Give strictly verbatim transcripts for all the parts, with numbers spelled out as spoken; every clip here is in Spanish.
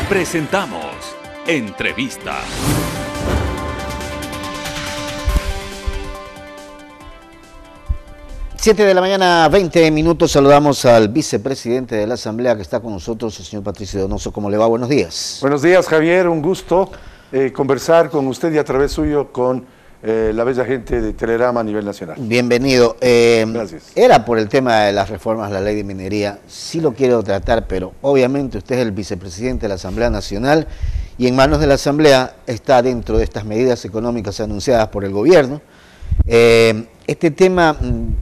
Presentamos Entrevista. Siete de la mañana, veinte minutos. Saludamos al vicepresidente de la Asamblea que está con nosotros, el señor Patricio Donoso. ¿Cómo le va? Buenos días. Buenos días, Javier. Un gusto eh, conversar con usted y a través suyo con eh, la bella gente de Telerama a nivel nacional. Bienvenido. Eh, Gracias. Era por el tema de las reformas a la ley de minería. Sí lo quiero tratar, pero obviamente usted es el vicepresidente de la Asamblea Nacional y en manos de la Asamblea está dentro de estas medidas económicas anunciadas por el gobierno. Eh, este tema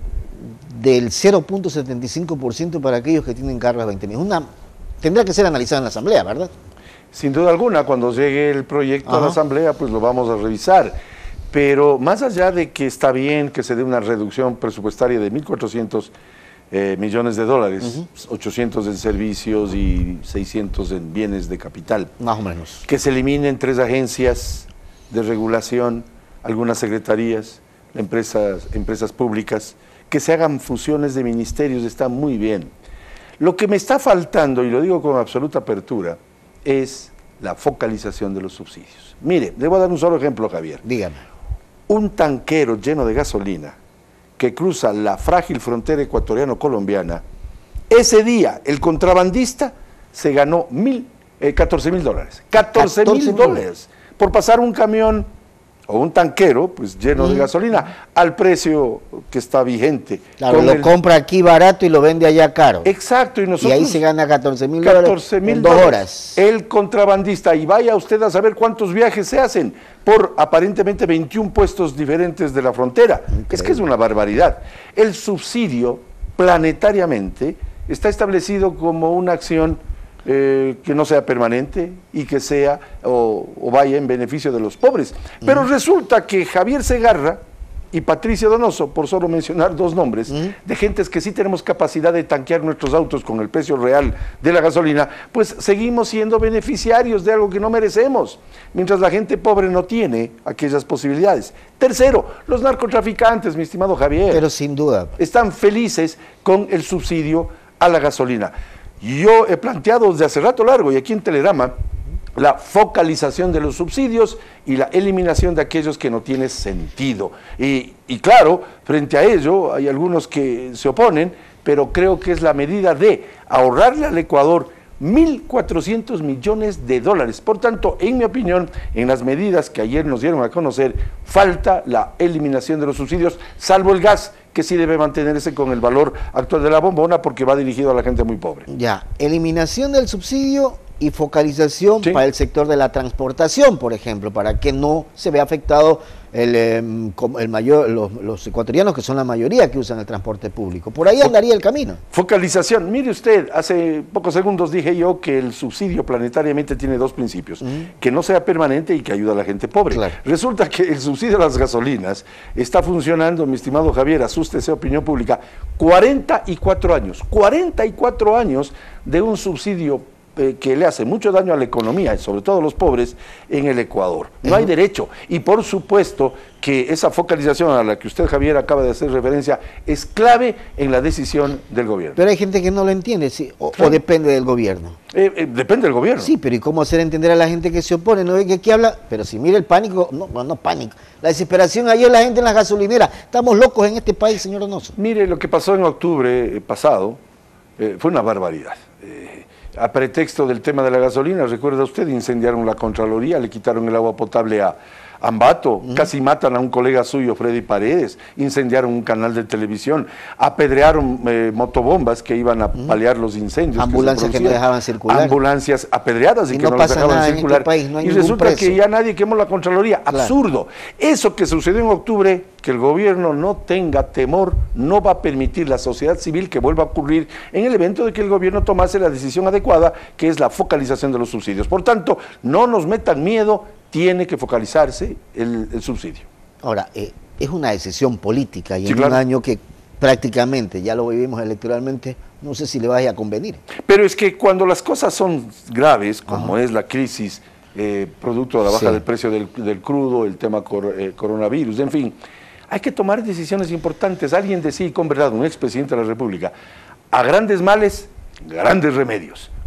del cero punto setenta y cinco por ciento para aquellos que tienen cargas veinte mil. Una, tendrá que ser analizada en la Asamblea, ¿verdad? Sin duda alguna, cuando llegue el proyecto Ajá. a la Asamblea, pues lo vamos a revisar. Pero más allá de que está bien que se dé una reducción presupuestaria de mil cuatrocientos eh, millones de dólares, uh-huh. ochocientos en servicios y seiscientos en bienes de capital. Más o menos. Que se eliminen tres agencias de regulación, algunas secretarías, empresas, empresas públicas, que se hagan fusiones de ministerios, está muy bien. Lo que me está faltando, y lo digo con absoluta apertura, es la focalización de los subsidios. Mire, le voy a dar un solo ejemplo, Javier. Dígame. Un tanquero lleno de gasolina que cruza la frágil frontera ecuatoriano-colombiana, ese día el contrabandista se ganó mil, eh, catorce mil dólares. catorce mil dólares por pasar un camión o un tanquero, pues lleno mm. de gasolina, al precio que está vigente. Claro, lo el... compra aquí barato y lo vende allá caro. Exacto, y nosotros... Y ahí se gana catorce mil dólares en dos horas. El contrabandista, y vaya usted a saber cuántos viajes se hacen por aparentemente veintiún puestos diferentes de la frontera. Increíble. Es que es una barbaridad. El subsidio, planetariamente, está establecido como una acción Eh, que no sea permanente y que sea o, o vaya en beneficio de los pobres. Pero uh-huh. resulta que Javier Segarra y Patricio Donoso, por solo mencionar dos nombres, uh-huh. de gentes que sí tenemos capacidad de tanquear nuestros autos con el precio real de la gasolina, pues seguimos siendo beneficiarios de algo que no merecemos, mientras la gente pobre no tiene aquellas posibilidades. Tercero, los narcotraficantes, mi estimado Javier. Pero sin duda. Están felices con el subsidio a la gasolina. Yo he planteado desde hace rato largo y aquí en Telerama la focalización de los subsidios y la eliminación de aquellos que no tienen sentido. Y, y claro, frente a ello hay algunos que se oponen, pero creo que es la medida de ahorrarle al Ecuador mil cuatrocientos millones de dólares. Por tanto, en mi opinión, en las medidas que ayer nos dieron a conocer, falta la eliminación de los subsidios, salvo el gas, que sí debe mantenerse con el valor actual de la bombona porque va dirigido a la gente muy pobre. Ya, eliminación del subsidio y focalización ¿Sí? para el sector de la transportación, por ejemplo, para que no se vea afectado el, el mayor, los, los ecuatorianos, que son la mayoría que usan el transporte público. Por ahí andaría el camino. Focalización. Mire usted, hace pocos segundos dije yo que el subsidio planetariamente tiene dos principios, uh-huh. que no sea permanente y que ayude a la gente pobre. Claro. Resulta que el subsidio a las gasolinas está funcionando, mi estimado Javier, asústese, opinión pública, cuarenta y cuatro años, cuarenta y cuatro años de un subsidio Eh, que le hace mucho daño a la economía, sobre todo a los pobres, en el Ecuador. No uh-huh. hay derecho. Y por supuesto que esa focalización a la que usted, Javier, acaba de hacer referencia, es clave en la decisión del gobierno. Pero hay gente que no lo entiende, ¿sí? o, claro. o depende del gobierno. Eh, eh, depende del gobierno. Sí, pero ¿y cómo hacer entender a la gente que se opone? ¿No ve que aquí habla? Pero si mira el pánico, no, no, no pánico, la desesperación ayer la gente en las gasolineras. Estamos locos en este país, señor Donoso. Mire, lo que pasó en octubre pasado eh, fue una barbaridad. Eh, A pretexto del tema de la gasolina, recuerda usted, incendiaron la Contraloría, le quitaron el agua potable a Ambato, uh-huh. casi matan a un colega suyo, Freddy Paredes, incendiaron un canal de televisión, apedrearon eh, motobombas que iban a uh-huh. paliar los incendios. Ambulancias que, que no dejaban circular. Ambulancias apedreadas y, y que no, no pasa dejaban nada circular. En este país, no hay y resulta preso. que ya nadie quemó la Contraloría. Claro. Absurdo. Eso que sucedió en octubre, que el gobierno no tenga temor, no va a permitir la sociedad civil que vuelva a ocurrir en el evento de que el gobierno tomase la decisión adecuada, que es la focalización de los subsidios. Por tanto, no nos metan miedo, tiene que focalizarse el, el subsidio. Ahora, eh, es una decisión política y sí, en claro. un año que prácticamente ya lo vivimos electoralmente, no sé si le vaya a convenir. Pero es que cuando las cosas son graves, como Ajá. es la crisis eh, producto de la baja sí. del precio del, del crudo, el tema cor, eh, coronavirus, en fin, hay que tomar decisiones importantes. Alguien decía con verdad, un expresidente de la República, a grandes males, grandes remedios.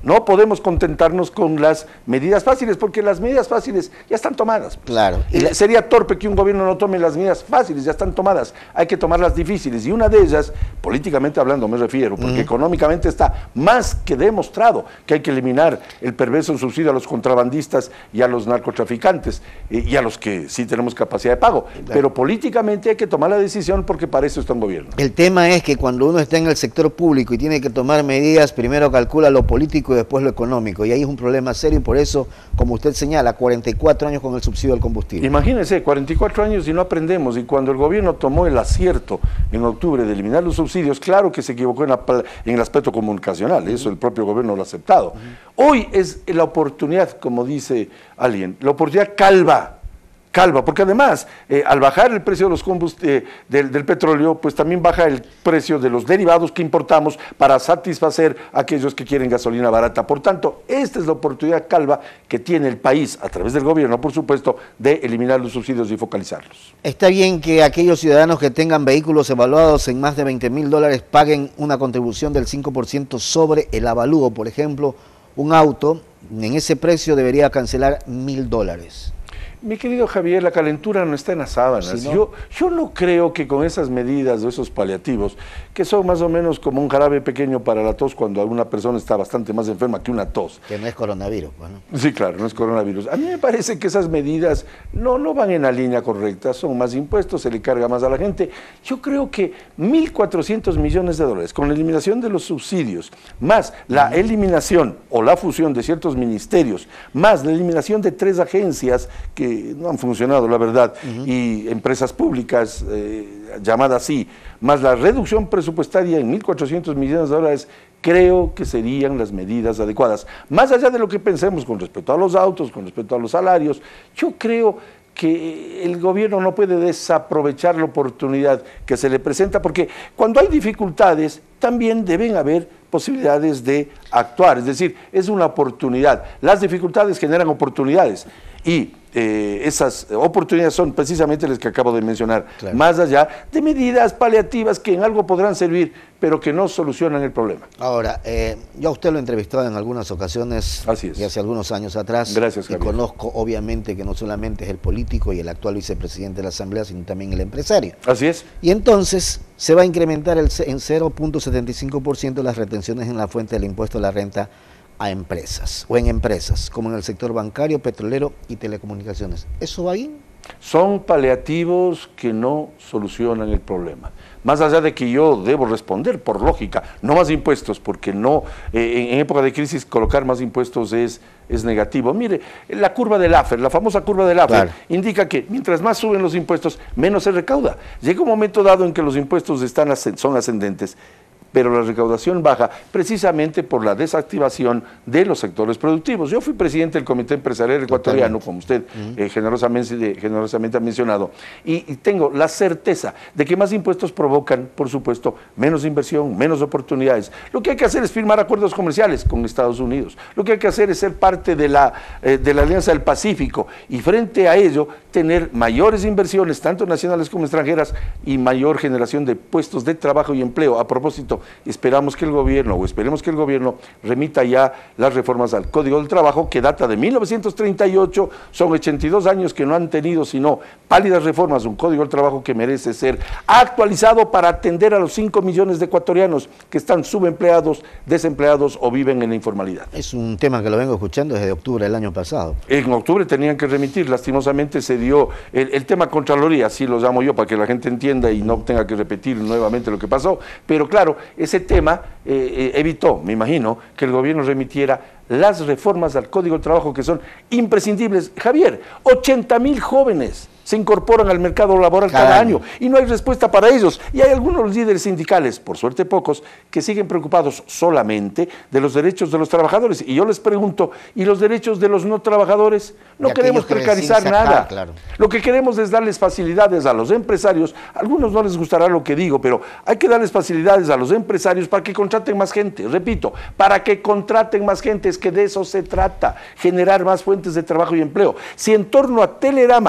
No podemos contentarnos con las medidas fáciles, porque las medidas fáciles ya están tomadas. Claro. Y la... Sería torpe que un gobierno no tome las medidas fáciles, ya están tomadas. Hay que tomar las difíciles. Y una de ellas, políticamente hablando me refiero, porque uh-huh. económicamente está más que demostrado que hay que eliminar el perverso subsidio a los contrabandistas y a los narcotraficantes, y, y a los que sí tenemos capacidad de pago. Claro. Pero políticamente hay que tomar la decisión porque para eso está un gobierno. El tema es que cuando uno está en el sector público y tiene que tomar medidas, primero calcula lo político y después lo económico, y ahí es un problema serio, y por eso, como usted señala, cuarenta y cuatro años con el subsidio al combustible. Imagínense, cuarenta y cuatro años y no aprendemos, y cuando el gobierno tomó el acierto en octubre de eliminar los subsidios, claro que se equivocó en, la, en el aspecto comunicacional, eso el propio gobierno lo ha aceptado. Uh-huh. Hoy es la oportunidad, como dice alguien, la oportunidad calva, calva, porque además, eh, al bajar el precio de los combust eh, del, del petróleo, pues también baja el precio de los derivados que importamos para satisfacer a aquellos que quieren gasolina barata. Por tanto, esta es la oportunidad calva que tiene el país, a través del gobierno, por supuesto, de eliminar los subsidios y focalizarlos. Está bien que aquellos ciudadanos que tengan vehículos evaluados en más de veinte mil dólares paguen una contribución del cinco por ciento sobre el avalúo. Por ejemplo, un auto en ese precio debería cancelar mil dólares. Mi querido Javier, la calentura no está en las sábanas. Sí, ¿no? Yo, yo no creo que con esas medidas o esos paliativos, que son más o menos como un jarabe pequeño para la tos cuando alguna persona está bastante más enferma que una tos. Que no es coronavirus. Bueno. Sí, claro, no es coronavirus. A mí me parece que esas medidas no, no van en la línea correcta, son más impuestos, se le carga más a la gente. Yo creo que mil cuatrocientos millones de dólares con la eliminación de los subsidios, más la eliminación o la fusión de ciertos ministerios, más la eliminación de tres agencias que no han funcionado, la verdad, uh-huh. y empresas públicas eh, llamadas así, más la reducción presupuestaria en mil cuatrocientos millones de dólares, creo que serían las medidas adecuadas. Más allá de lo que pensemos con respecto a los autos, con respecto a los salarios, yo creo que el gobierno no puede desaprovechar la oportunidad que se le presenta, porque cuando hay dificultades también deben haber posibilidades de actuar, es decir, es una oportunidad. Las dificultades generan oportunidades y eh, esas oportunidades son precisamente las que acabo de mencionar, claro. Más allá de medidas paliativas que en algo podrán servir, pero que no solucionan el problema. Ahora, eh, yo a usted lo he entrevistado en algunas ocasiones, así es. Y hace algunos años atrás. Gracias, Javier. Y conozco obviamente que no solamente es el político y el actual vicepresidente de la Asamblea, sino también el empresario. Así es. Y entonces se va a incrementar el, en cero punto setenta y cinco por ciento las retenciones en la fuente del impuesto a la renta a empresas, o en empresas, como en el sector bancario, petrolero y telecomunicaciones. ¿Eso va ahí? Son paliativos que no solucionan el problema. Más allá de que yo debo responder, por lógica, no más impuestos, porque no, eh, en época de crisis colocar más impuestos es, es negativo. Mire, la curva del Laffer, la famosa curva del Laffer, claro. Indica que mientras más suben los impuestos, menos se recauda. Llega un momento dado en que los impuestos están, son ascendentes, pero la recaudación baja precisamente por la desactivación de los sectores productivos. Yo fui presidente del Comité Empresarial Ecuatoriano, como usted uh-huh. eh, generosamente, generosamente ha mencionado, y, y tengo la certeza de que más impuestos provocan, por supuesto, menos inversión, menos oportunidades. Lo que hay que hacer es firmar acuerdos comerciales con Estados Unidos. Lo que hay que hacer es ser parte de la, eh, de la Alianza del Pacífico y frente a ello tener mayores inversiones, tanto nacionales como extranjeras, y mayor generación de puestos de trabajo y empleo. A propósito, esperamos que el gobierno, o esperemos que el gobierno remita ya las reformas al Código del Trabajo, que data de mil novecientos treinta y ocho, son ochenta y dos años que no han tenido sino pálidas reformas, un Código del Trabajo que merece ser actualizado para atender a los cinco millones de ecuatorianos que están subempleados, desempleados o viven en la informalidad. Es un tema que lo vengo escuchando desde octubre del año pasado. En octubre tenían que remitir, lastimosamente se dio el, el tema Contraloría, así lo llamo yo para que la gente entienda y no tenga que repetir nuevamente lo que pasó, pero claro, ese tema eh, eh, evitó, me imagino, que el gobierno remitiera las reformas al Código del Trabajo que son imprescindibles. Javier, ochenta mil jóvenes se incorporan al mercado laboral cada, cada año. año y no hay respuesta para ellos. Y hay algunos líderes sindicales, por suerte pocos, que siguen preocupados solamente de los derechos de los trabajadores. Y yo les pregunto, ¿y los derechos de los no trabajadores? No queremos precarizar sacar, nada. Claro. Lo que queremos es darles facilidades a los empresarios. A algunos no les gustará lo que digo, pero hay que darles facilidades a los empresarios para que contraten más gente. Repito, para que contraten más gente, es que de eso se trata, generar más fuentes de trabajo y empleo. Si en torno a Telerama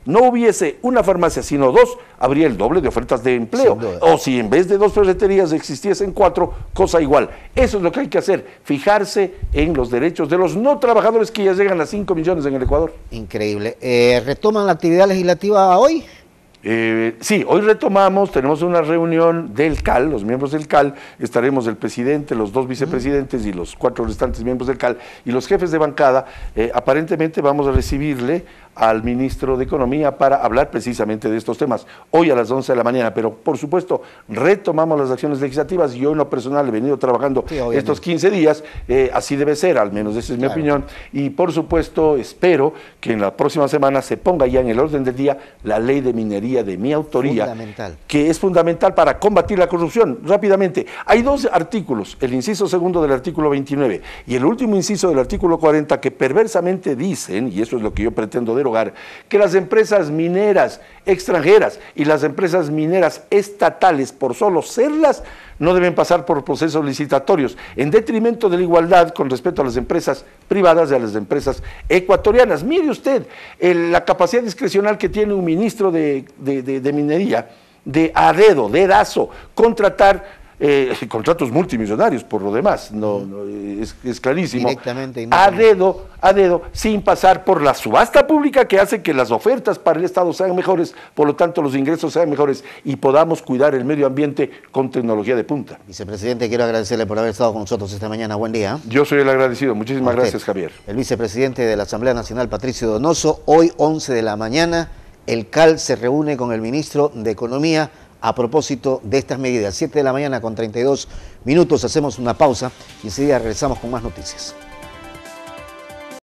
no hubiese una farmacia sino dos, habría el doble de ofertas de empleo. O si en vez de dos ferreterías existiesen cuatro, cosa igual. Eso es lo que hay que hacer, fijarse en los derechos de los no trabajadores, que ya llegan a cinco millones en el Ecuador. Increíble. Eh, ¿Retoman la actividad legislativa hoy? Eh, sí, hoy retomamos, tenemos una reunión del C A L, los miembros del C A L, estaremos el presidente, los dos vicepresidentes y los cuatro restantes miembros del C A L y los jefes de bancada. Eh, aparentemente vamos a recibirle al ministro de Economía para hablar precisamente de estos temas, hoy a las once de la mañana, pero por supuesto retomamos las acciones legislativas. Yo en lo personal he venido trabajando sí, estos quince días, eh, así debe ser, al menos esa es mi claro. opinión, y por supuesto espero que en la próxima semana se ponga ya en el orden del día la ley de minería de mi autoría, que es fundamental para combatir la corrupción. Rápidamente, hay dos artículos, el inciso segundo del artículo veintinueve y el último inciso del artículo cuarenta, que perversamente dicen, y eso es lo que yo pretendo derogar, que las empresas mineras extranjeras y las empresas mineras estatales, por solo serlas, no deben pasar por procesos licitatorios, en detrimento de la igualdad con respecto a las empresas privadas y a las empresas ecuatorianas. Mire usted, el, la capacidad discrecional que tiene un ministro de, de, de, de minería, de a dedo, dedazo, contratar Eh, contratos multimillonarios por lo demás, no, no es, es clarísimo, Directamente, a dedo, a dedo, sin pasar por la subasta pública, que hace que las ofertas para el Estado sean mejores, por lo tanto los ingresos sean mejores y podamos cuidar el medio ambiente con tecnología de punta. Vicepresidente, quiero agradecerle por haber estado con nosotros esta mañana. Buen día. Yo soy el agradecido, muchísimas gracias, Javier. El vicepresidente de la Asamblea Nacional, Patricio Donoso. Hoy once de la mañana el C A L se reúne con el ministro de Economía a propósito de estas medidas. siete de la mañana con treinta y dos minutos, hacemos una pausa y enseguida regresamos con más noticias.